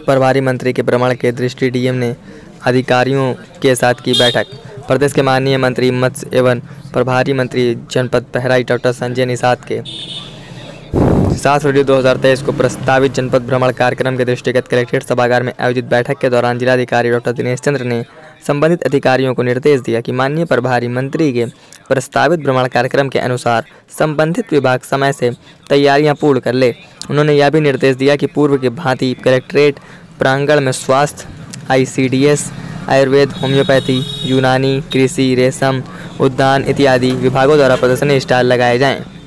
प्रभारी मंत्री के भ्रमण के दृष्टि डीएम ने अधिकारियों के साथ की बैठक। प्रदेश के माननीय मंत्री मत्स्य एवं प्रभारी मंत्री जनपद बहराइच डॉक्टर संजय निषाद के 7 फरवरी 2023 को प्रस्तावित जनपद भ्रमण कार्यक्रम के दृष्टिगत कलेक्ट्रेट सभागार में आयोजित बैठक के दौरान जिलाधिकारी डॉक्टर दिनेश चंद्र ने संबंधित अधिकारियों को निर्देश दिया कि माननीय प्रभारी मंत्री के प्रस्तावित भ्रमण कार्यक्रम के अनुसार संबंधित विभाग समय से तैयारियां पूर्ण कर ले। उन्होंने यह भी निर्देश दिया कि पूर्व के भांति कलेक्ट्रेट प्रांगण में स्वास्थ्य, ICDS, आयुर्वेद, होम्योपैथी, यूनानी, कृषि, रेशम, उद्यान इत्यादि विभागों द्वारा प्रदर्शनी स्टॉल लगाए जाएं।